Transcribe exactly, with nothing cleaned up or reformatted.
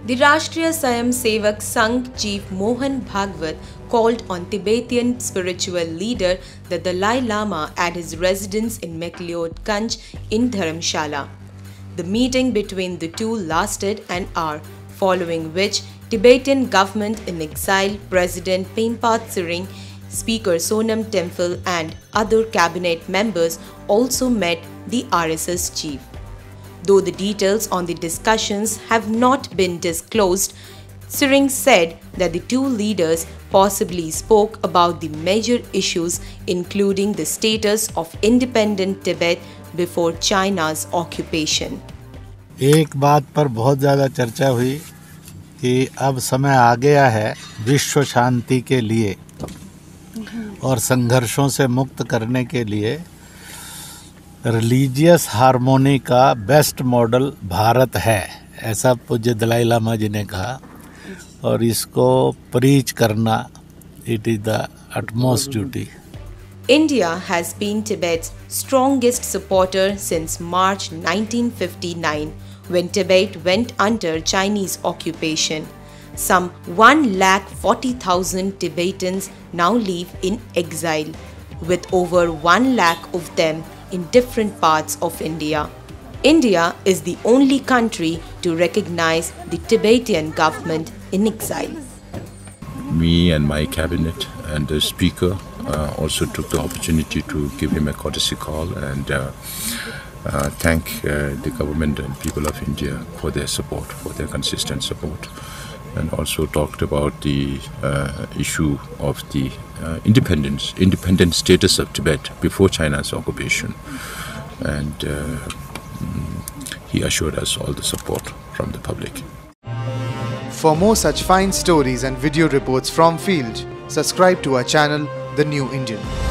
The Rashtriya Swayam Sevak Sangh Chief Mohan Bhagwat called on Tibetan spiritual leader the Dalai Lama at his residence in McLeod-Ganj in Dharamshala. The meeting between the two lasted an hour, following which Tibetan government in exile President Pengpa Tsering, Speaker Sonam Temple and other cabinet members also met the R S S chief. Though the details on the discussions have not been disclosed, Tsering said that the two leaders possibly spoke about the major issues including the status of independent Tibet before China's occupation. एक बात पर बहुत ज़्यादा चर्चा हुई कि अब समय आ गया है विश्व शांति के लिए और संघर्षों से मुक्त करने के लिए रिलीजियस हार्मोनी का बेस्ट मॉडल भारत है, ऐसा पूज्य दलाई लामा जी ने कहा। और इसको प्रीच करना it is the utmost duty. India has been Tibet's strongest supporter since March nineteen fifty-nine, when Tibet went under Chinese occupation. Some one lakh forty thousand Tibetans now live in exile, with over one lakh of them in different parts of India. India is the only country to recognize the Tibetan government in exile. Me and my cabinet and the speaker uh, also took the opportunity to give him a courtesy call and uh, uh, thank uh, the government and people of India for their support, for their consistent support, and also talked about the uh, issue of the uh, independence, independent status of Tibet before China's occupation, and uh, he assured us all the support from the public. For more such fine stories and video reports from field, subscribe to our channel, The New Indian.